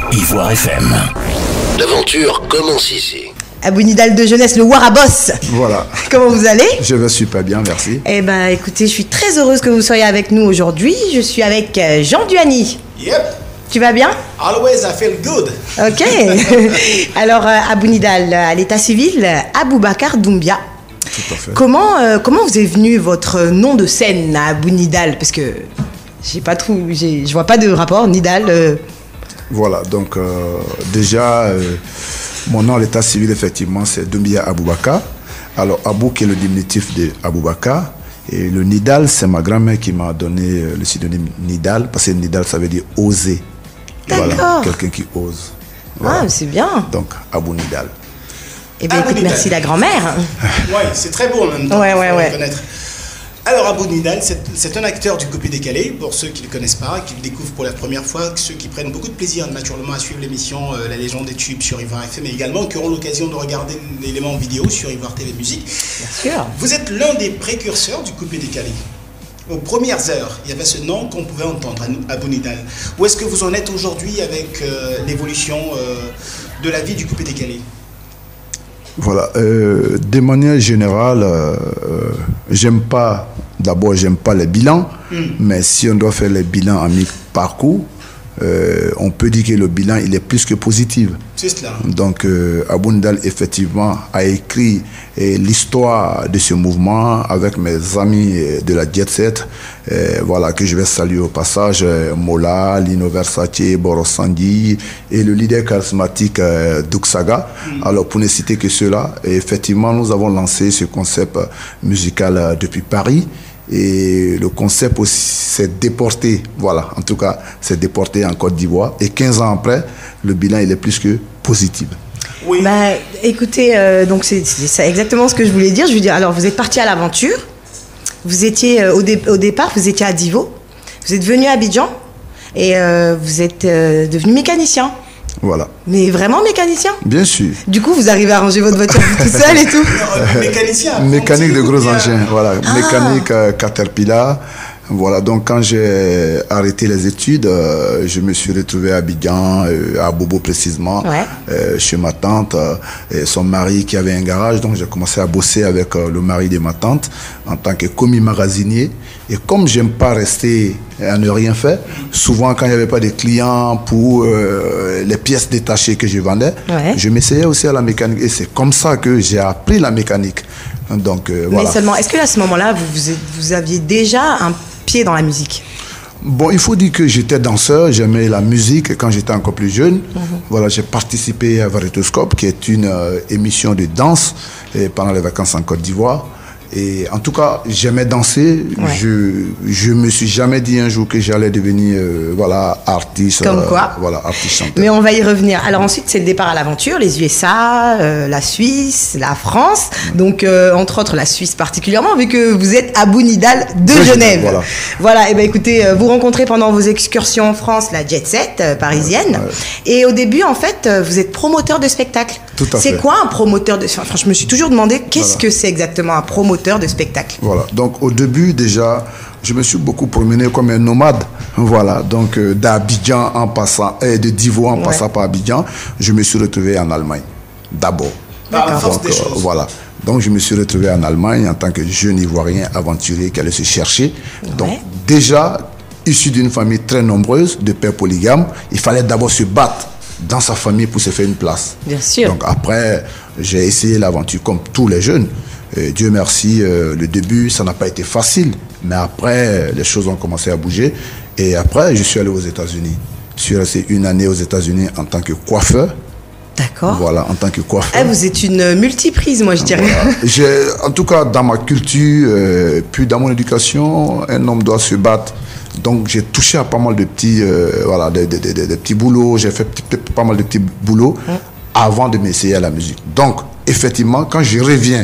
Ivoire FM. L'aventure commence ici. Abou Nidal de jeunesse, le Warabos. Voilà. Comment vous allez? Je vais super bien, merci. Eh ben, écoutez, je suis très heureuse que vous soyez avec nous aujourd'hui. Je suis avec Jean Duhani. Yep. Tu vas bien? Always I feel good. Ok. Alors, Abou Nidal, à l'état civil, Aboubacar Doumbia. Tout à fait. Comment vous est venu votre nom de scène à Abou Nidal? Parce que je vois pas de rapport, Nidal. Voilà, donc déjà, mon nom à l'état civil, effectivement, c'est Doumbia Aboubacar. Alors, Abou qui est le diminutif de Aboubacar. Et le Nidal, c'est ma grand-mère qui m'a donné le pseudonyme Nidal, parce que Nidal, ça veut dire oser. Voilà, quelqu'un qui ose. Voilà. Ah, c'est bien. Donc, Abou Nidal. Eh bien, écoute, merci la grand-mère. Oui, c'est très beau en même temps. Ouais. Reconnaître. Alors, Abou Nidal, c'est un acteur du Coupé Décalé, pour ceux qui ne le connaissent pas, qui le découvrent pour la première fois, ceux qui prennent beaucoup de plaisir naturellement à suivre l'émission La Légende des Tubes sur Ivoire FM, mais également qui auront l'occasion de regarder l'élément vidéo sur Ivoire TV Musique. Bien sûr. Vous êtes l'un des précurseurs du Coupé Décalé. Aux premières heures, il y avait ce nom qu'on pouvait entendre, Abou Nidal. Où est-ce que vous en êtes aujourd'hui avec l'évolution de la vie du Coupé Décalé? Voilà, de manière générale, j'aime pas les bilans, mais si on doit faire les bilans à mi-parcours, on peut dire que le bilan il est plus que positif. C'est cela. Donc Abou Nidal effectivement a écrit l'histoire de ce mouvement avec mes amis de la Jet Set, voilà, que je vais saluer au passage, Mola, Lino Versace, Boros Sangui et le leader charismatique Duxaga. Alors pour ne citer que ceux-là, effectivement nous avons lancé ce concept musical depuis Paris. Et le concept aussi s'est déporté, voilà, en tout cas, s'est déporté en Côte d'Ivoire. Et 15 ans après, le bilan, il est plus que positif. Oui. Bah, écoutez, donc c'est exactement ce que je voulais dire. Je veux dire, alors vous êtes parti à l'aventure. Vous étiez, au départ, vous étiez à Divo. Vous êtes venu à Abidjan et vous êtes devenu mécanicien. Voilà. Mais vraiment mécanicien? Bien sûr. Du coup, vous arrivez à ranger votre voiture tout seul et tout? Mécanicien. Mécanique de gros engins, voilà. Mécanique Caterpillar. Voilà, donc quand j'ai arrêté les études, je me suis retrouvé à Abidjan, à Bobo précisément, chez ma tante, et son mari qui avait un garage. Donc j'ai commencé à bosser avec le mari de ma tante en tant que commis magasinier. Et comme j'aime pas rester à ne rien faire, souvent quand il n'y avait pas de clients pour les pièces détachées que je vendais, je m'essayais aussi à la mécanique. Et c'est comme ça que j'ai appris la mécanique. Donc, voilà. Mais seulement, est-ce que à ce moment-là, vous aviez déjà un pied dans la musique? Bon, il faut dire que j'étais danseur, j'aimais la musique quand j'étais encore plus jeune. Voilà, j'ai participé à Varitoscope, qui est une émission de danse pendant les vacances en Côte d'Ivoire. Et en tout cas, j'aimais danser. Je me suis jamais dit un jour que j'allais devenir voilà, artiste. Comme quoi. Voilà, artiste chanteur. Mais on va y revenir. Alors ensuite, c'est le départ à l'aventure, les USA, la Suisse, la France. Donc, entre autres, la Suisse particulièrement, vu que vous êtes Abou Nidal de Genève. Voilà. Et ben écoutez, vous rencontrez pendant vos excursions en France la Jet Set parisienne. Et au début, en fait, vous êtes promoteur de spectacle. Tout à fait. C'est quoi un promoteur de... Enfin, je me suis toujours demandé qu'est-ce que c'est exactement un promoteur de spectacle. Voilà, donc au début déjà, je me suis beaucoup promené comme un nomade. Voilà, donc d'Abidjan en passant, de Divo en passant par Abidjan, je me suis retrouvé en Allemagne d'abord. Donc, voilà. Donc je me suis retrouvé en Allemagne en tant que jeune Ivoirien aventurier qui allait se chercher. Donc déjà, issu d'une famille très nombreuse, de pères polygames, il fallait d'abord se battre dans sa famille pour se faire une place. Bien sûr. Donc après, j'ai essayé l'aventure comme tous les jeunes. Et Dieu merci, le début, ça n'a pas été facile. Mais après, les choses ont commencé à bouger. Et après, je suis allé aux États-Unis. Je suis resté une année aux États-Unis en tant que coiffeur. D'accord. Voilà, en tant que coiffeur. Ah, vous êtes une multiprise, moi, je dirais. Voilà. En tout cas, dans ma culture, puis dans mon éducation, un homme doit se battre. Donc, j'ai touché à pas mal de petits, voilà, des petits boulots. J'ai fait pas mal de petits boulots avant de m'essayer à la musique. Donc, effectivement, quand je reviens,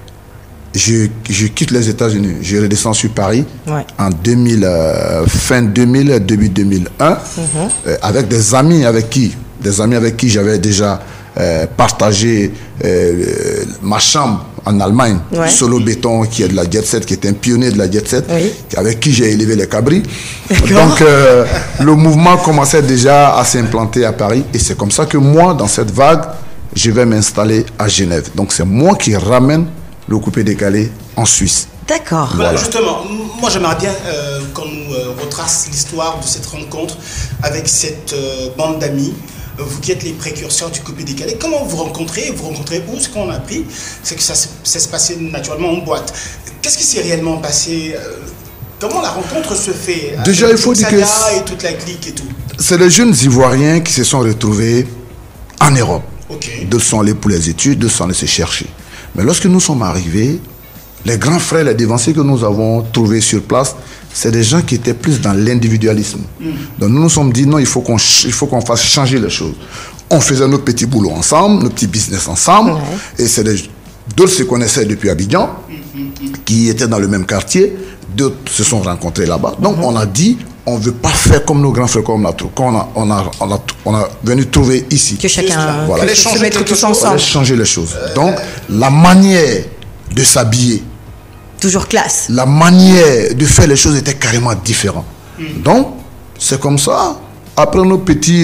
je quitte les États-Unis, je redescends sur Paris en 2000, fin 2000, début 2001, avec des amis avec qui j'avais déjà partagé ma chambre, en Allemagne, Solo Béton, qui est de la jet set, qui est un pionnier de la jet set, avec qui j'ai élevé les cabris. Donc le mouvement commençait déjà à s'implanter à Paris, et c'est comme ça que moi, dans cette vague, je vais m'installer à Genève. Donc c'est moi qui ramène le coupé-décalé en Suisse. D'accord. Voilà, justement, moi j'aimerais bien qu'on nous retrace l'histoire de cette rencontre avec cette bande d'amis. Vous qui êtes les précurseurs du coupé-décalé, comment vous rencontrez où? Ce qu'on a appris, c'est que ça se passait naturellement en boîte. Qu'est-ce qui s'est réellement passé? Comment la rencontre se fait? Déjà, il faut dire que et toute la clique et tout. C'est les jeunes Ivoiriens qui se sont retrouvés en Europe. D'autres sont allés pour les études, d'autres sont allés se chercher. Mais lorsque nous sommes arrivés, les grands frères, les dévanciers que nous avons trouvés sur place, c'est des gens qui étaient plus dans l'individualisme. Donc nous nous sommes dit, non, il faut qu'on fasse changer les choses. On faisait nos petits boulots ensemble, nos petits business ensemble, et d'autres se connaissaient depuis Abidjan, qui étaient dans le même quartier, d'autres se sont rencontrés là-bas. Donc on a dit, on ne veut pas faire comme nos grands frères, comme on a venu trouver ici. Que chacun se mettre tous ensemble. On allait changer les choses. Donc la manière de s'habiller, toujours classe. La manière de faire les choses était carrément différente. Donc, c'est comme ça. Après nos petits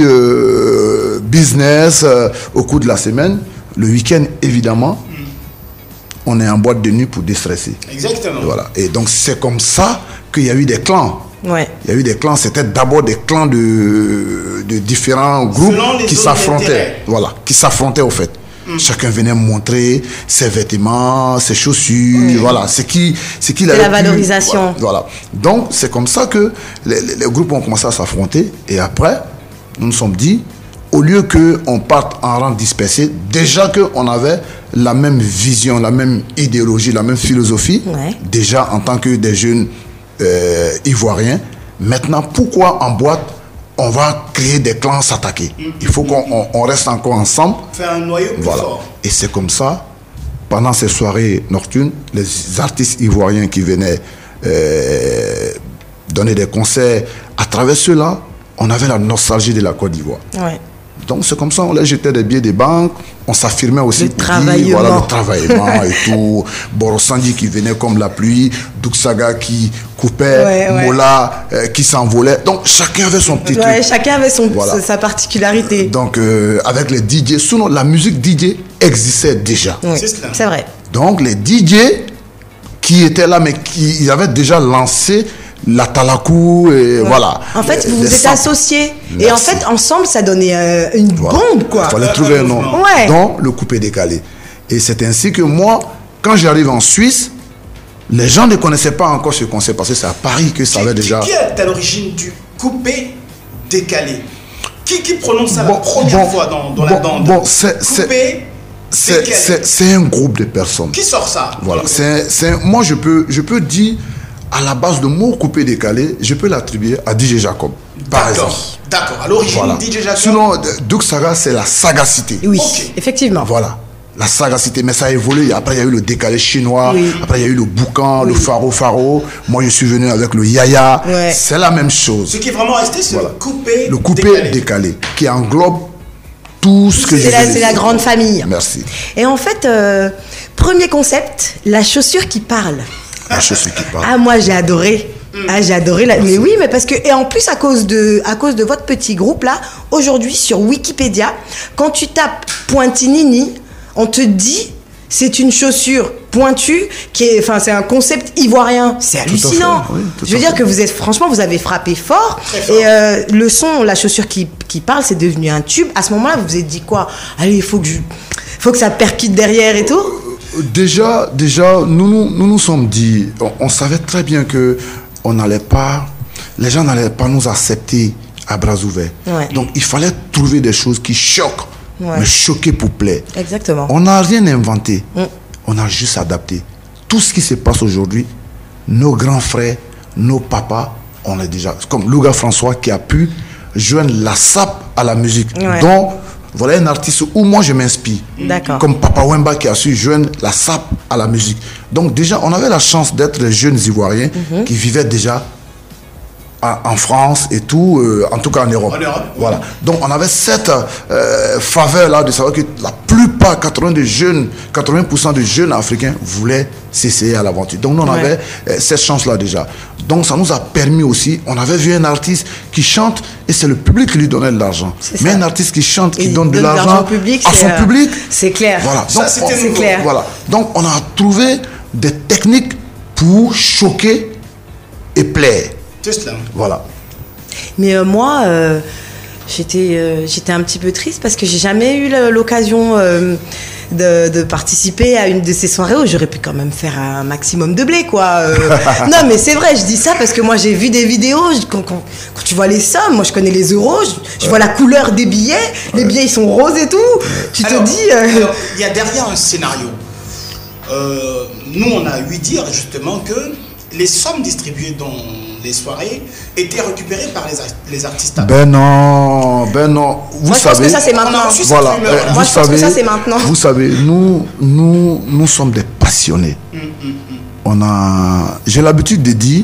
business au cours de la semaine, le week-end, évidemment, on est en boîte de nuit pour déstresser. Exactement. Voilà. Et donc, c'est comme ça qu'il y a eu des clans. Ouais. Il y a eu des clans. C'était d'abord des clans de différents groupes qui s'affrontaient. Voilà, qui s'affrontaient au fait. Chacun venait montrer ses vêtements, ses chaussures, voilà, ce qu'il avait. La valorisation. Voilà. Donc, c'est comme ça que les groupes ont commencé à s'affronter. Et après, nous nous sommes dit, au lieu qu'on parte en rang dispersé, déjà qu'on avait la même vision, la même idéologie, la même philosophie, déjà en tant que des jeunes Ivoiriens, maintenant, pourquoi en boîte on va créer des clans, s'attaquer. Il faut qu'on reste encore ensemble. Faire un noyau plus fort. Et c'est comme ça, pendant ces soirées nocturnes, les artistes ivoiriens qui venaient donner des concerts, à travers cela, on avait la nostalgie de la Côte d'Ivoire. Donc c'est comme ça, on les jetait des billets des banques, on s'affirmait aussi. Le travaillement. Voilà, le travaillement et tout. Borosandi qui venait comme la pluie, Duxaga qui coupait, Mola qui s'envolait. Donc chacun avait son petit truc. Chacun avait sa particularité. Donc avec les DJ, sinon la musique DJ existait déjà. C'est vrai. Donc les DJ qui étaient là, mais ils avaient déjà lancé la Talakou et voilà. En fait, vous vous êtes associés. Et en fait, ensemble, ça donnait une bombe, quoi. Il fallait trouver un nom. Donc, le coupé-décalé. Et c'est ainsi que moi, quand j'arrive en Suisse, les gens ne connaissaient pas encore ce concept parce que c'est à Paris que ça avait déjà... Qui est à l'origine du coupé-décalé? Qui prononce ça la première fois dans la bande? C'est un groupe de personnes. Qui sort ça? Voilà. Moi, je peux dire... À la base de mon coupé-décalé, je peux l'attribuer à DJ Jacob, par exemple. D'accord, à l'origine, DJ Jacob. Sinon, Duxaga, c'est la sagacité. Oui, effectivement. Voilà, la sagacité. Mais ça a évolué. Après, il y a eu le décalé chinois. Après, il y a eu le boucan, le faro. Moi, je suis venu avec le yaya. C'est la même chose. Ce qui est vraiment resté, c'est le coupé-décalé, qui englobe tout ce que j'ai dit. C'est la grande famille. Merci. Et en fait, premier concept, la chaussure qui parle. La chaussure qui parle. Ah, moi j'ai adoré. J'ai adoré. Mais oui, mais parce que, et en plus à cause de votre petit groupe là, aujourd'hui sur Wikipédia, quand tu tapes Pointinini, on te dit c'est une chaussure pointue qui est, enfin c'est un concept ivoirien. C'est hallucinant. Je veux dire que vous êtes, franchement, vous avez frappé fort. Et le son, la chaussure qui parle, c'est devenu un tube. À ce moment-là, vous vous êtes dit quoi? Allez, il faut que ça percute derrière et tout. Déjà, nous nous sommes dit, on savait très bien que les gens n'allaient pas nous accepter à bras ouverts. Donc, il fallait trouver des choses qui choquent, mais choquer pour plaire. Exactement. On n'a rien inventé, on a juste adapté. Tout ce qui se passe aujourd'hui, nos grands frères, nos papas, on a déjà, comme Louga François qui a pu joindre la sape à la musique. Donc, voilà un artiste où moi je m'inspire. Comme Papa Wemba qui a su joindre la sape à la musique. Donc déjà, on avait la chance d'être les jeunes Ivoiriens qui vivaient déjà en France et tout, en tout cas en Europe. Voilà. Donc on avait cette faveur-là de savoir que la plupart, 80% des jeunes africains voulaient s'essayer à l'aventure. Donc nous on avait cette chance-là déjà. Donc ça nous a permis aussi, on avait vu un artiste qui chante et c'est le public qui lui donnait de l'argent. Mais un artiste qui chante, qui donne de l'argent à son public, c'est clair. Voilà. Donc, c'est clair. Voilà. Donc on a trouvé des techniques pour choquer et plaire. C'est cela. Voilà. Mais moi, j'étais un petit peu triste parce que j'ai jamais eu l'occasion de participer à une de ces soirées où j'aurais pu quand même faire un maximum de blé, quoi. Non, mais c'est vrai, je dis ça parce que moi j'ai vu des vidéos, quand tu vois les sommes, moi je connais les euros, je vois la couleur des billets, les billets ils sont roses et tout. Tu te dis... Alors, il y a derrière un scénario. Nous on a eu dire justement que les sommes distribuées dans les soirées étaient récupérées par les artistes. Ben non. Vous savez. Je pense que ça c'est maintenant. Voilà. Moi je pense que ça c'est maintenant. Vous savez, nous sommes des passionnés. J'ai l'habitude de dire,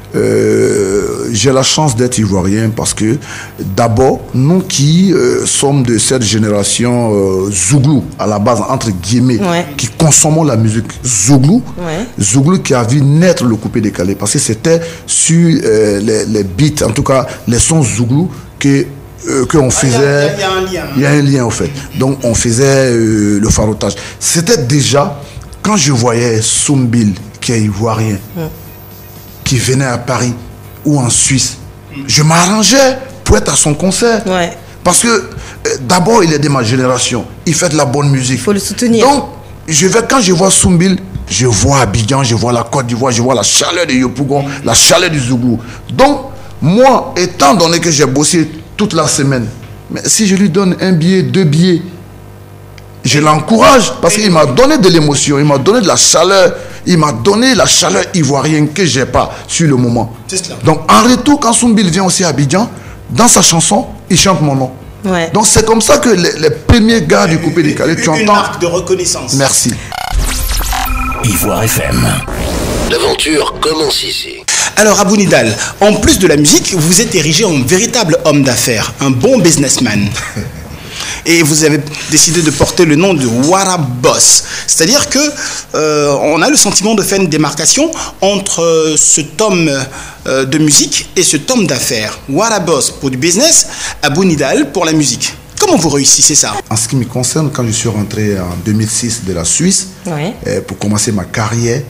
j'ai la chance d'être ivoirien parce que d'abord, nous qui sommes de cette génération Zouglou, à la base, entre guillemets, qui consommons la musique Zouglou, Zouglou qui a vu naître le coupé décalé, parce que c'était sur les beats, en tout cas les sons Zouglou qu'on faisait. Il y a un lien, en fait. Donc on faisait le farotage. C'était déjà, quand je voyais Soumbil, qui est ivoirien, qui venait à Paris ou en Suisse, je m'arrangeais pour être à son concert. Parce que d'abord, il est de ma génération. Il fait de la bonne musique. Il faut le soutenir. Donc, quand je vois Soumbil, je vois Abidjan, je vois la Côte d'Ivoire, je vois la chaleur de Yopougon, la chaleur du Zouglou. Donc, moi, étant donné que j'ai bossé toute la semaine, mais si je lui donne un billet, 2 billets, je l'encourage parce qu'il m'a donné de l'émotion, il m'a donné de la chaleur. Il m'a donné la chaleur ivoirienne que j'ai pas sur le moment. Donc en retour, quand Soumbil vient aussi à Abidjan, dans sa chanson, il chante mon nom. Donc c'est comme ça que les premiers gars du coupé décalé, tu entends. Une marque de reconnaissance. Merci. Ivoire FM. L'aventure commence ici. Alors Abou Nidal, en plus de la musique, vous êtes érigé en véritable homme d'affaires, un bon businessman. Et vous avez décidé de porter le nom de Wara Boss. C'est-à-dire que on a le sentiment de faire une démarcation entre cet homme de musique et cet homme d'affaires. Wara Boss pour du business, Abou Nidal pour la musique. Comment vous réussissez ça? En ce qui me concerne, quand je suis rentré en 2006 de la Suisse, pour commencer ma carrière,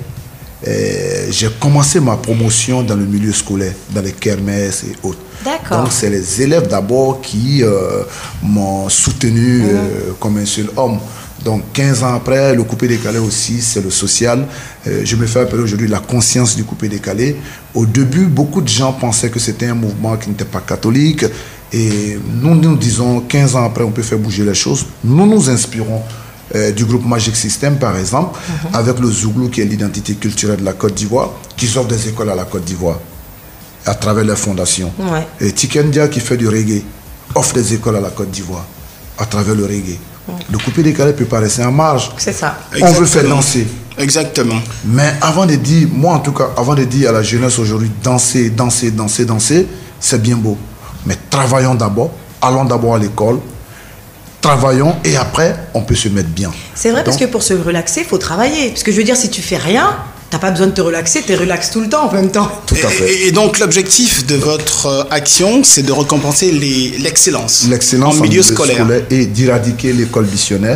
j'ai commencé ma promotion dans le milieu scolaire, dans les kermesses et autres. Donc c'est les élèves d'abord qui m'ont soutenu comme un seul homme. Donc 15 ans après, le coupé décalé aussi, c'est le social. Je me fais appeler aujourd'hui la conscience du coupé décalé. Au début, beaucoup de gens pensaient que c'était un mouvement qui n'était pas catholique. Et nous disons, 15 ans après, on peut faire bouger les choses. Nous nous inspirons du groupe Magic System, par exemple, avec le Zouglou, qui est l'identité culturelle de la Côte d'Ivoire, qui offre des écoles à la Côte d'Ivoire, à travers leur fondation. Et Tikendia, qui fait du reggae, offre des écoles à la Côte d'Ivoire, à travers le reggae. Le coupé décalé peut paraître en marge. C'est ça. On veut faire danser. Exactement. Mais avant de dire, moi en tout cas, avant de dire à la jeunesse aujourd'hui, danser, danser, danser, danser, c'est bien beau. Mais travaillons d'abord, allons d'abord à l'école, travaillons et après, on peut se mettre bien. C'est vrai. Donc, parce que pour se relaxer, il faut travailler. Parce que je veux dire, si tu fais rien, t'as pas besoin de te relaxer, tu es relax tout le temps en même temps. Tout à fait. Et donc l'objectif de votre action, c'est de récompenser l'excellence en milieu scolaire et d'éradiquer l'école missionnaire.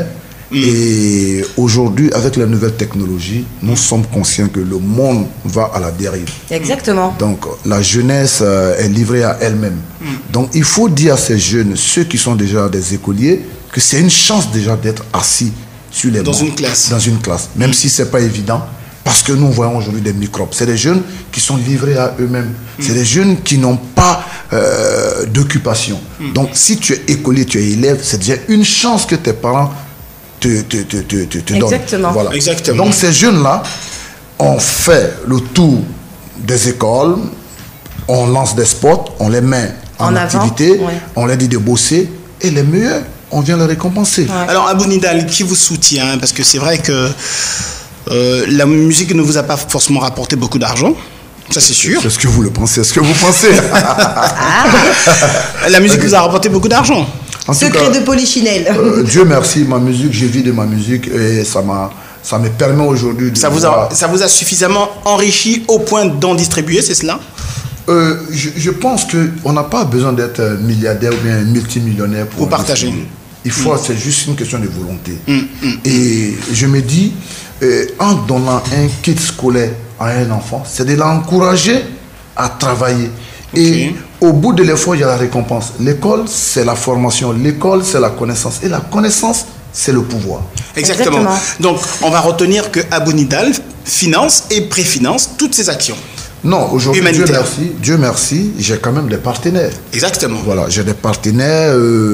Et aujourd'hui, avec la nouvelle technologie, nous sommes conscients que le monde va à la dérive. Exactement. Donc la jeunesse est livrée à elle-même. Donc il faut dire à ces jeunes, ceux qui sont déjà des écoliers, que c'est une chance déjà d'être assis sur les bancs, dans une classe, même si c'est pas évident. Parce que nous voyons aujourd'hui des microbes. C'est des jeunes qui sont livrés à eux-mêmes. C'est des jeunes qui n'ont pas d'occupation. Donc, si tu es écolier, tu es élève, c'est déjà une chance que tes parents te donnent. Exactement. Voilà. Exactement. Donc, ces jeunes-là ont fait le tour des écoles, on lance des spots, on les met en activité, on leur dit de bosser, et les meilleurs, on vient les récompenser. Alors, Abou Nidal, qui vous soutient? Parce que c'est vrai que la musique ne vous a pas forcément rapporté beaucoup d'argent. Ça, c'est sûr. C'est ce que vous le pensez. Est-ce que vous pensez? La musique vous a rapporté beaucoup d'argent. Secret de Polichinelle. Dieu merci, ma musique, je vis de ma musique et ça me permet aujourd'hui de... Ça vous a suffisamment enrichi au point d'en distribuer, c'est cela? Je pense qu'on n'a pas besoin d'être milliardaire ou bien multimillionnaire pour partager. Il faut, c'est juste une question de volonté. Et je me dis, en donnant un kit scolaire à un enfant, c'est de l'encourager à travailler. Et au bout de l'effort, il y a la récompense. L'école, c'est la formation. L'école, c'est la connaissance. Et la connaissance, c'est le pouvoir. Exactement. Donc, on va retenir que Abou Nidal finance et préfinance toutes ces actions. Non, aujourd'hui, Dieu merci, j'ai quand même des partenaires. Exactement. Voilà, j'ai des partenaires,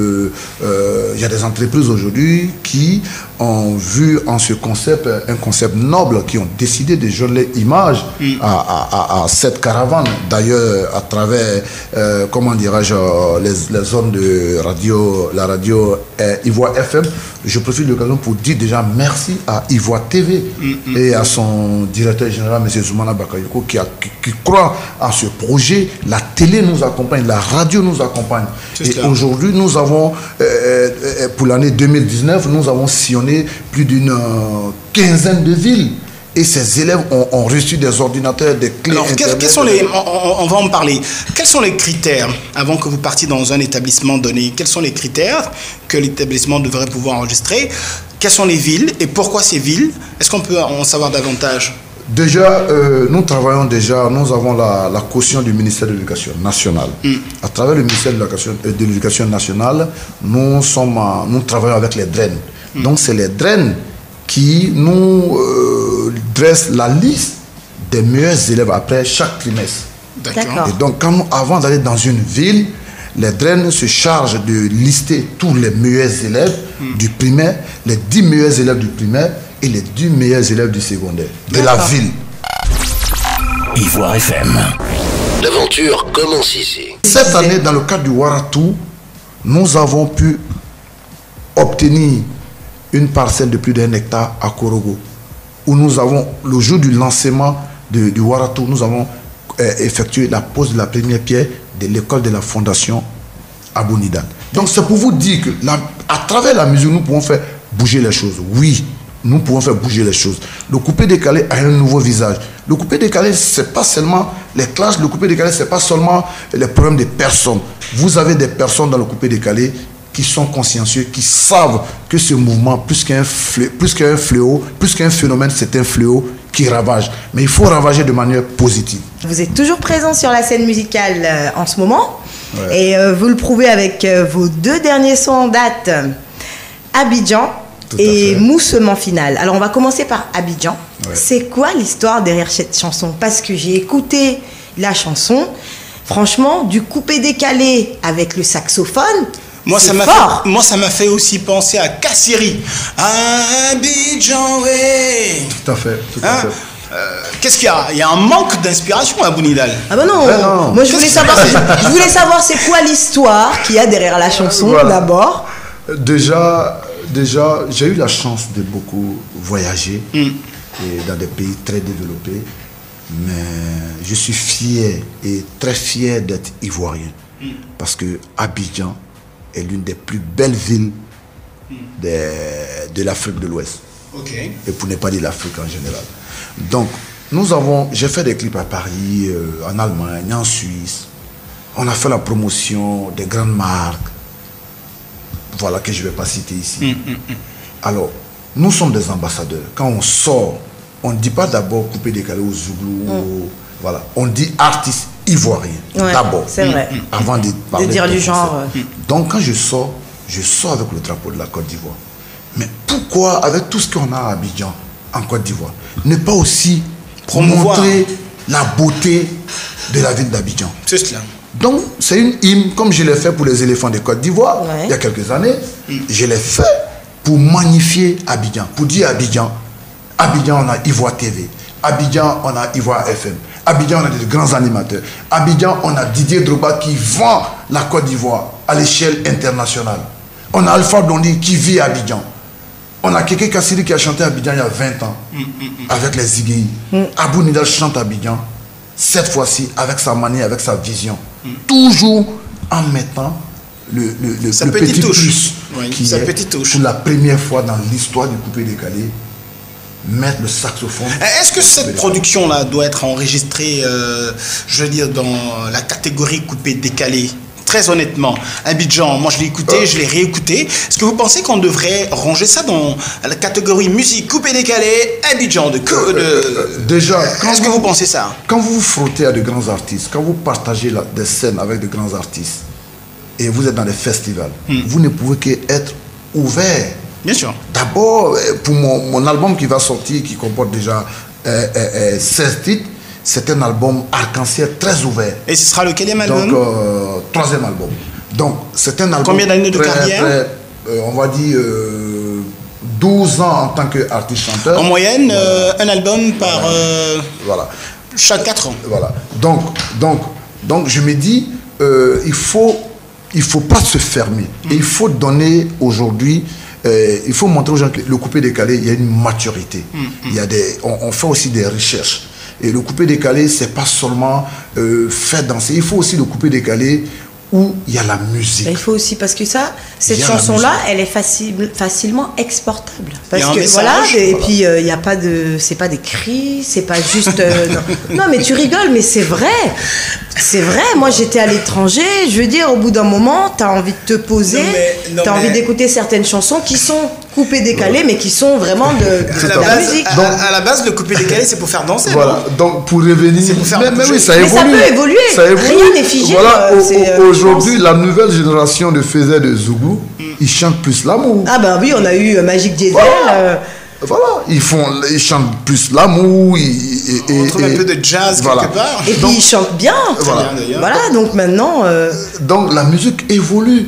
il y a des entreprises aujourd'hui qui ont vu en ce concept, un concept noble, qui ont décidé de joindre l'image à cette caravane. D'ailleurs, à travers, comment dirais-je, les zones de radio, la radio Ivoire FM, je profite de l'occasion pour dire déjà merci à Ivoire TV et à son directeur général, M. Zoumana Bakayoko, qui croit à ce projet. La télé nous accompagne, la radio nous accompagne. Et aujourd'hui, nous avons, pour l'année 2019, nous avons sillonné plus d'une quinzaine de villes. Et ces élèves ont reçu des ordinateurs, des clés. Alors, quels sont les, on va en parler. Quels sont les critères, avant que vous partiez dans un établissement donné, quels sont les critères que l'établissement devrait pouvoir enregistrer? Quelles sont les villes et pourquoi ces villes? Est-ce qu'on peut en savoir davantage? Déjà, nous travaillons déjà, nous avons la caution du ministère de l'Éducation nationale. À travers le ministère de l'Éducation nationale, nous travaillons avec les DREN. Donc, c'est les DREN qui nous dressent la liste des meilleurs élèves après chaque trimestre. D'accord. Et donc, avant d'aller dans une ville, les DREN se chargent de lister tous les meilleurs élèves du primaire, les 10 meilleurs élèves du primaire, et les 10 meilleurs élèves du secondaire de la ville. Ivoire FM. L'aventure commence ici. Cette année, dans le cadre du Waratou, nous avons pu obtenir une parcelle de plus d'1 hectare à Korogo, où nous avons, le jour du lancement du Waratou, nous avons effectué la pose de la première pierre de l'école de la fondation Abou Nidal. Donc c'est pour vous dire que à travers la musique, nous pouvons faire bouger les choses. Oui, nous pouvons faire bouger les choses. Le coupé-décalé a un nouveau visage. Le coupé-décalé, ce n'est pas seulement les classes. Le coupé-décalé, ce n'est pas seulement les problèmes des personnes. Vous avez des personnes dans le coupé-décalé qui sont consciencieux, qui savent que ce mouvement, plus qu'un fléau, plus qu'un phénomène, c'est un fléau qui ravage. Mais il faut ravager de manière positive. Vous êtes toujours présent sur la scène musicale en ce moment. Ouais. Et vous le prouvez avec vos 2 derniers sons en date. Abidjan et Moussement Final. Alors on va commencer par Abidjan. Ouais. C'est quoi l'histoire derrière cette chanson? Parce que j'ai écouté la chanson, franchement, du coupé-décalé avec le saxophone. Moi, ça m'a fait aussi penser à Kassiri. Abidjan, ouais. Tout à fait, tout à fait. Qu'est-ce qu'il y a? Il y a un manque d'inspiration à Abou Nidal. Ah ben non, non. Moi je voulais savoir c'est quoi l'histoire qu'il y a derrière la chanson, voilà. D'abord. Déjà, j'ai eu la chance de beaucoup voyager et dans des pays très développés, mais je suis fier et très fier d'être ivoirien parce que Abidjan est l'une des plus belles villes de l'Afrique de l'Ouest. Okay. Et pour ne pas dire l'Afrique en général. Donc, j'ai fait des clips à Paris, en Allemagne, en Suisse. On a fait la promotion des grandes marques. Voilà, que je ne vais pas citer ici. Alors, nous sommes des ambassadeurs. Quand on sort, on ne dit pas d'abord couper décalé au Zouglou. Voilà. On dit artiste ivoirien. Ouais, d'abord. C'est vrai. Avant de parler de dire du genre. Donc, quand je sors avec le drapeau de la Côte d'Ivoire. Mais pourquoi, avec tout ce qu'on a à Abidjan, en Côte d'Ivoire, ne pas aussi montrer la beauté de la ville d'Abidjan? C'est cela. Donc, c'est une hymne, comme je l'ai fait pour les éléphants de Côte d'Ivoire, il y a quelques années. Je l'ai fait pour magnifier Abidjan, pour dire Abidjan, on a Ivoire TV. Abidjan, on a Ivoire FM. Abidjan, on a des grands animateurs. Abidjan, on a Didier Drogba qui vend la Côte d'Ivoire à l'échelle internationale. On a Alpha Blondy qui vit à Abidjan. On a Kéké Kassiri qui a chanté à Abidjan il y a 20 ans avec les Zigui. Abou Nidal chante à Abidjan cette fois-ci avec sa manière, avec sa vision. Toujours en mettant le petit plus qui est pour la première fois dans l'histoire du coupé décalé, mettre le saxophone. Est-ce que cette production-là doit être enregistrée, je veux dire, dans la catégorie coupé décalé? Très honnêtement, Abidjan, moi je l'ai écouté, je l'ai réécouté. Est-ce que vous pensez qu'on devrait ranger ça dans la catégorie musique coupé décalé, Abidjan déjà, est-ce que vous pensez ça? Quand vous vous frottez à de grands artistes, quand vous partagez des scènes avec de grands artistes, et vous êtes dans des festivals, vous ne pouvez qu'être ouvert. Bien sûr. D'abord, pour mon album qui va sortir, qui comporte déjà 16 titres, c'est un album arc-en-ciel très ouvert. Et ce sera le quatrième album? Donc, troisième album. Donc, c'est un album... Combien d'années de carrière? On va dire 12 ans en tant qu'artiste-chanteur. En moyenne, un album par... Voilà. Chaque 4 ans. Voilà. Donc je me dis, il faut pas se fermer. Et il faut donner aujourd'hui... il faut montrer aux gens que le coupé décalé, il y a une maturité. Il y a on fait aussi des recherches. Et le coupé décalé, c'est pas seulement faire danser. Il faut aussi le coupé décalé où il y a la musique. Il faut aussi, parce que cette chanson-là, elle est facilement exportable. Parce que voilà, et puis il n'y a pas de, c'est pas des cris, c'est pas juste. Non, mais tu rigoles, mais c'est vrai. C'est vrai, moi j'étais à l'étranger, je veux dire, au bout d'un moment, tu as envie de te poser, tu as envie d'écouter certaines chansons qui sont coupées décalées, mais qui sont vraiment de la musique. À la base, le coupé décalé, c'est pour faire danser. Voilà, donc pour revenir. C'est pour faire mais oui, ça évolue. Mais ça peut évoluer, rien n'est figé. Voilà, aujourd'hui, la nouvelle génération de faiseurs de Zougou, ils chantent plus l'amour. Ah ben oui, on a eu Magic Diesel. Voilà, ils chantent plus l'amour. On trouve un peu de jazz quelque part. Et puis ils chantent bien. Voilà, donc maintenant... Donc la musique évolue.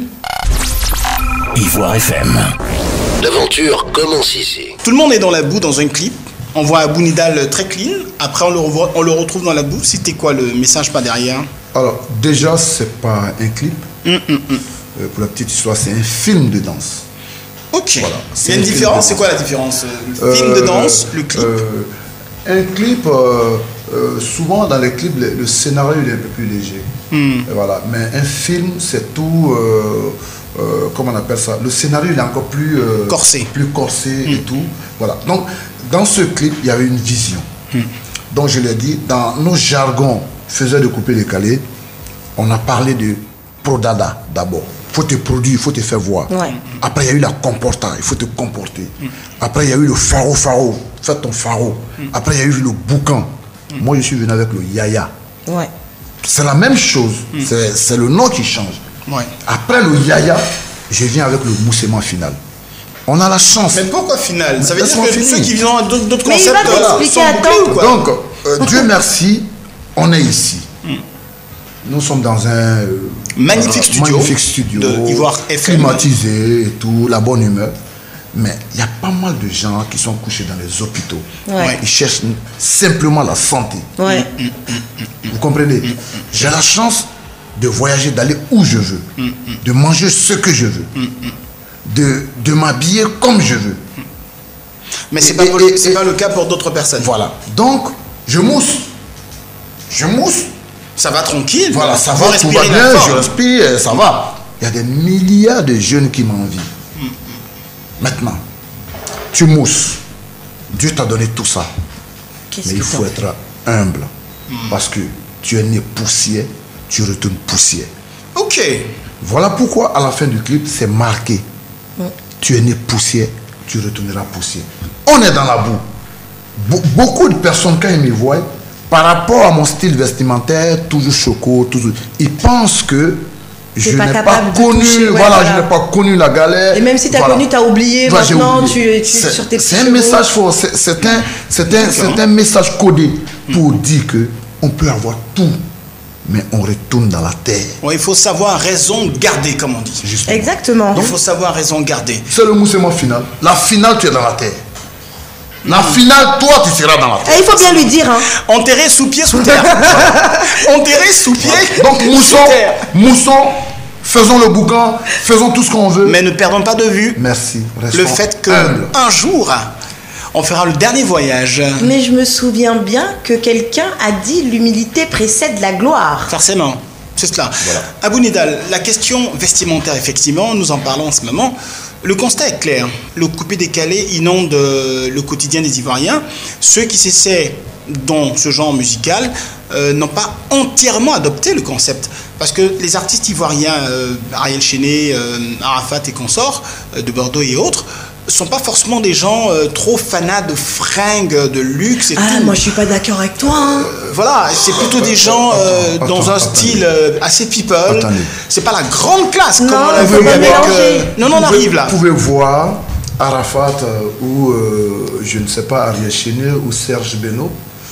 Ivoire FM. L'aventure commence ici. Tout le monde est dans la boue dans un clip. On voit Abou Nidal très clean. Après, on le retrouve dans la boue. C'était quoi le message pas derrière? Alors, déjà, c'est pas un clip. Pour la petite histoire, c'est un film de danse. Ok. Voilà. Il y a une différence. C'est quoi la différence? Le film de danse, le clip? Un clip, souvent dans les clips, le scénario il est un peu plus léger. Voilà. Mais un film, c'est tout. Comment on appelle ça? Le scénario il est encore plus corsé. Plus corsé et tout. Voilà. Donc, dans ce clip, il y avait une vision. Donc, je l'ai dit, dans nos jargons faiseurs de coupé décalé, on a parlé de prodada d'abord. Il faut te produire, il faut te faire voir. Ouais. Après, il y a eu la comporta, il faut te comporter. Après, il y a eu le faro, fais ton faro. Après, il y a eu le boucan. Moi, je suis venu avec le yaya. Ouais. C'est la même chose, c'est le nom qui change. Ouais. Après le yaya, je viens avec le moussement final. On a la chance. Mais pourquoi final? Ça veut dire que ceux qui viennent d'autres concepts... Mais il va t'expliquer à temps. Donc, Dieu merci, on est ici. Nous sommes dans un magnifique studio de Ivoire FM, climatisé et tout, la bonne humeur. Mais il y a pas mal de gens qui sont couchés dans les hôpitaux. Ouais. Ils cherchent simplement la santé. Ouais. Vous comprenez? J'ai la chance de voyager, d'aller où je veux, de manger ce que je veux, de m'habiller comme je veux. Mais c'est pas le cas pour d'autres personnes. Voilà. Donc, je mousse. Ça va tranquille. Voilà, ça va, tout va bien, je respire, ça va. Il y a des milliards de jeunes qui m'envient. Maintenant, tu mousses. Dieu t'a donné tout ça. Mais il faut être humble. Parce que tu es né poussière, tu retournes poussière. Ok. Voilà pourquoi à la fin du clip, c'est marqué. Tu es né poussière, tu retourneras poussière. On est dans la boue. Beaucoup de personnes, quand ils me voient, par rapport à mon style vestimentaire, toujours choco, toujours, ils pensent que je n'ai pas connu, toucher, je n'ai pas connu la galère. Et même si tu as connu, tu as oublié, maintenant tu es sur tes petits C'est un message fort, c'est un message codé pour dire que on peut avoir tout, mais on retourne dans la terre. Ouais, il faut savoir raison garder, comme on dit. Justement. Exactement. Donc, il faut savoir raison garder. C'est le moussement final. La finale, tu es dans la terre. La finale, toi, tu seras dans la terre. Et il faut bien lui dire. Hein. Enterré sous pied, sous terre. Enterré sous pied. Donc, moussons, faisons le boucan, faisons tout ce qu'on veut. Mais ne perdons pas de vue le fait qu'un jour, On fera le dernier voyage. Mais je me souviens bien que quelqu'un a dit l'humilité précède la gloire. Forcément, c'est cela. Voilà. Abou Nidal, la question vestimentaire, effectivement, nous en parlons en ce moment. Le constat est clair. Le coupé-décalé inonde le quotidien des Ivoiriens. Ceux qui s'essaient dans ce genre musical n'ont pas entièrement adopté le concept. Parce que les artistes ivoiriens, Ariel Chéné, Arafat et consorts, de Bordeaux et autres, ne sont pas forcément des gens trop fanats de fringues, de luxe et tout. Moi je suis pas d'accord avec toi. Voilà, c'est plutôt des gens dans un style assez people. C'est pas la grande classe comme on l'a vu avec... Non, on arrive là. Vous pouvez voir Arafat ou, je ne sais pas, Ariel Chéné ou Serge Beno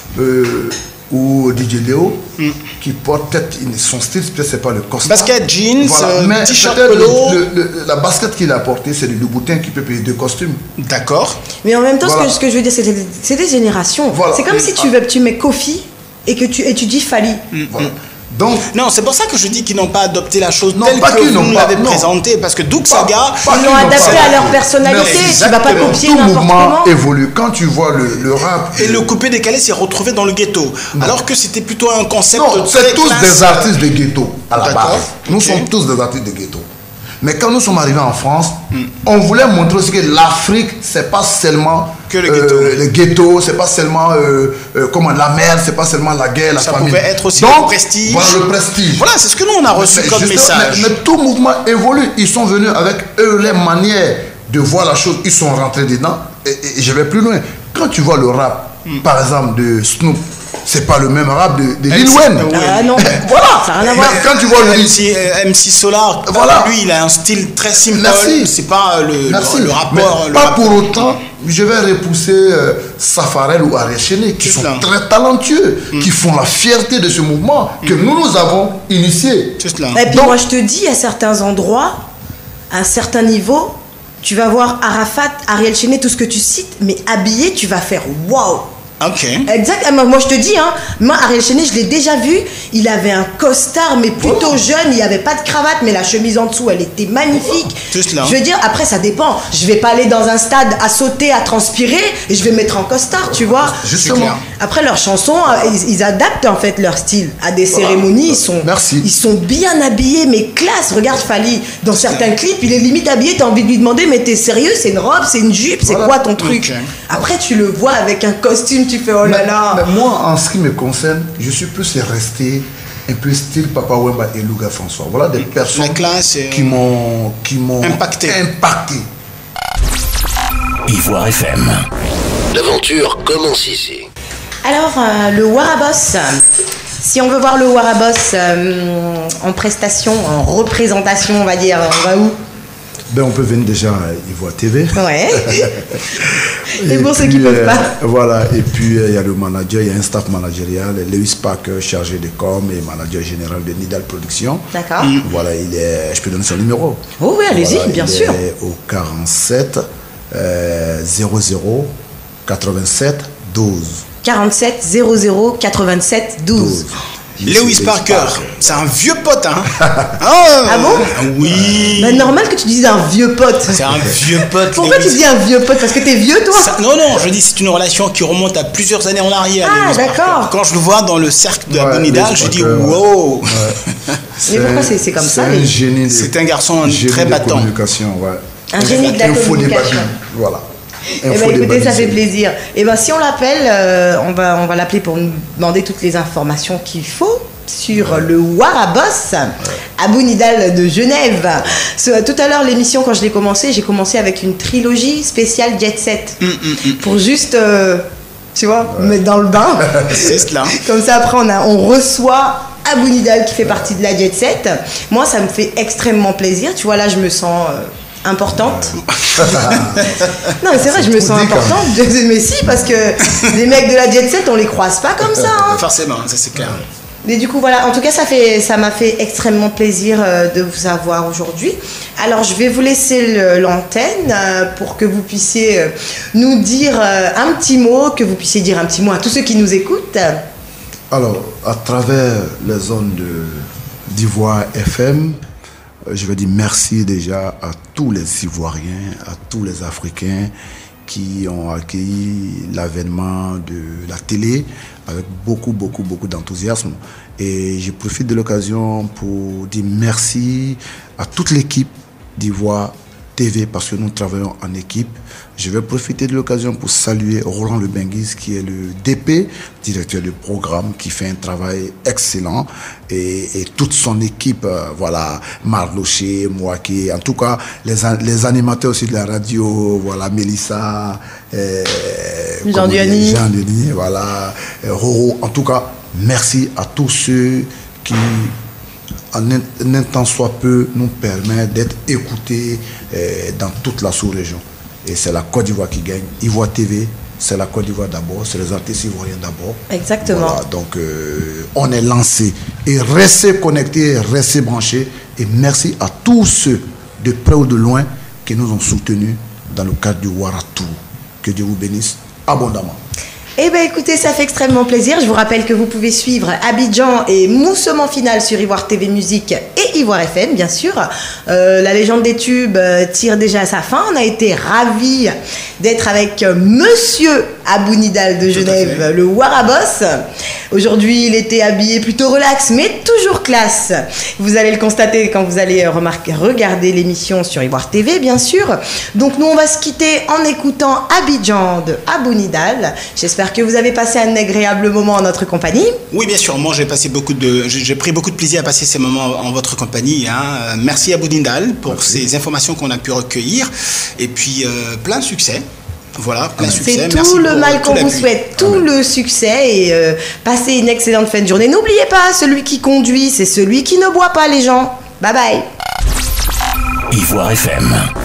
ou DJ Léo qui porte peut-être son style, peut-être c'est pas le costume. Basket, jeans, mais t-shirt polo. La basket qu'il a porté, c'est le Louboutin qui peut payer 2 costumes. D'accord. Mais en même temps, ce que je veux dire, c'est des générations. Voilà. C'est comme si tu mets Kofi et que tu dis Fali. Voilà. Donc, non, c'est pour ça que je dis qu'ils n'ont pas adopté la chose telle que vous nous l'avez présentée, parce que Doug Saga, ils l'ont adapté à leur personnalité. Tu ne vas pas copier tout n'importe mouvement comment. Évolue. Quand tu vois le rap et le coupé-décalé s'est retrouvé dans le ghetto, alors que c'était plutôt un concept. Non, c'est tous des artistes de ghetto à la base. Nous sommes tous des artistes de ghetto. Mais quand nous sommes arrivés en France, on voulait montrer aussi que l'Afrique, c'est pas seulement que le ghetto, c'est pas seulement la mer, c'est pas seulement la guerre, la famine. Ça pouvait être aussi le prestige. Voilà, le prestige. Voilà, c'est ce que nous on a reçu comme message. Mais tout mouvement évolue. Ils sont venus avec eux, les manières de voir la chose. Ils sont rentrés dedans. Et je vais plus loin. Quand tu vois le rap, par exemple, de Snoop, c'est pas le même rap de Lil Wayne. Ah non, voilà, ça n'a rien à voir. Quand tu vois MC Solar, voilà. Lui, il a un style très simple. Merci. C'est pas le rapport. Mais pas pour autant, je vais repousser Safarel ou Ariel Chéné, qui sont très talentueux, qui font la fierté de ce mouvement que nous avons initié. Et puis moi, je te dis, à certains endroits, à un certain niveau, tu vas voir Arafat, Ariel Chéné, tout ce que tu cites, mais habillé, tu vas faire waouh. Ok. Exactement. Moi, je te dis, moi, Ariel Chéné, je l'ai déjà vu. Il avait un costard, mais plutôt jeune. Il n'y avait pas de cravate, mais la chemise en dessous, elle était magnifique. Tout cela. Je veux dire, après, ça dépend. Je vais pas aller dans un stade à sauter, à transpirer, et je vais mettre en costard, tu vois. Justement. Après, leurs chansons, ils adaptent en fait leur style à des cérémonies. Ils sont bien habillés, mais classe. Regarde Fali, dans certains clips, il est limite habillé. T'as envie de lui demander, mais t'es sérieux? C'est une robe, c'est une jupe, c'est quoi ton truc? Après, tu le vois avec un costume. Tu fais oh là là. Mais moi, en ce qui me concerne, je suis plus resté un peu style Papa Wemba et Louga François. Voilà des personnes qui m'ont impacté. Ivoire FM. L'aventure commence ici. Alors, le Warabos. Si on veut voir le Warabos en prestation, en représentation, on va dire, on va où? On peut venir déjà à Ivoire TV. Ouais. Et pour ceux qui ne peuvent pas. Voilà, et puis il y a le manager, il y a un staff managérial, Lewis Parker, chargé de com et manager général de Nidal Production. D'accord. Voilà, je peux donner son numéro. Oh oui, allez-y, voilà, bien sûr. Il est au 47 00 87 12. 47 00 87 12. Lewis Parker, c'est un vieux pote, hein. Ah bon? Oui. Bah, normal que tu dises un vieux pote. C'est un vieux pote. Pourquoi tu dis un vieux pote? Parce que t'es vieux, toi? Non, je dis c'est une relation qui remonte à plusieurs années en arrière. Ah, d'accord. Quand je le vois dans le cercle de Abou Nidal, je dis wow. Mais pourquoi c'est comme ça? C'est un garçon très battant. Un génie de la communication. Voilà. Écoutez, ça fait plaisir. Si on l'appelle, on va l'appeler pour nous demander toutes les informations qu'il faut sur le Warabos, Abou Nidal de Genève. Tout à l'heure, l'émission, quand je l'ai commencé, j'ai commencé avec une trilogie spéciale Jet Set. Pour juste, tu vois, mettre dans le bain. C'est cela. Comme ça, après, on reçoit Abou Nidal qui fait partie de la Jet Set. Moi, ça me fait extrêmement plaisir. Tu vois, là, je me sens... importante. Non, mais c'est vrai, je me sens importante. Mais si, parce que les mecs de la Jet Set, on les croise pas comme ça. Forcément, ça c'est clair. Mais du coup, voilà, en tout cas, ça m'a fait extrêmement plaisir de vous avoir aujourd'hui. Alors, je vais vous laisser l'antenne pour que vous puissiez nous dire un petit mot, que vous puissiez dire un petit mot à tous ceux qui nous écoutent. Alors, à travers les ondes d'Ivoire FM, je veux dire merci déjà à tous les Ivoiriens, à tous les Africains qui ont accueilli l'avènement de la télé avec beaucoup d'enthousiasme. Et je profite de l'occasion pour dire merci à toute l'équipe d'Ivoire TV parce que nous travaillons en équipe. Je vais profiter de l'occasion pour saluer Roland Le Benguis qui est le DP, directeur du programme, qui fait un travail excellent et toute son équipe, voilà, Marloché, Mouaké, en tout cas les animateurs aussi de la radio, voilà, Mélissa, Jean Denis, voilà, Roro, en tout cas, merci à tous ceux qui en un temps soit peu nous permet d'être écoutés dans toute la sous-région. Et c'est la Côte d'Ivoire qui gagne. Ivoire TV, c'est la Côte d'Ivoire d'abord, c'est les artistes ivoiriens d'abord. Exactement. Voilà, donc on est lancé. Et restez connectés, restez branchés. Et merci à tous ceux, de près ou de loin, qui nous ont soutenus dans le cadre du Waratou. Que Dieu vous bénisse abondamment. Eh bien écoutez, ça fait extrêmement plaisir. Je vous rappelle que vous pouvez suivre Abidjan et Moussement Final sur Ivoire TV Musique et Ivoire FM, bien sûr. La légende des tubes tire déjà à sa fin. On a été ravis d'être avec Monsieur Abou Nidal de Genève, le Warabos. Aujourd'hui, il était habillé plutôt relax, mais toujours classe. Vous allez le constater quand vous allez regarder l'émission sur Ivoire TV, bien sûr. Donc nous, on va se quitter en écoutant Abidjan de Abou Nidal. J'espère que vous avez passé un agréable moment en notre compagnie. Oui, bien sûr. Moi, j'ai pris beaucoup de plaisir à passer ces moments en votre compagnie. Hein. Merci Abou Nidal pour ces informations qu'on a pu recueillir. Et puis, plein de succès. Voilà, plein de succès. C'est tout le mal qu'on vous souhaite, tout le succès et passez une excellente fin de journée. N'oubliez pas, celui qui conduit, c'est celui qui ne boit pas, les gens. Bye bye. Ivoire FM.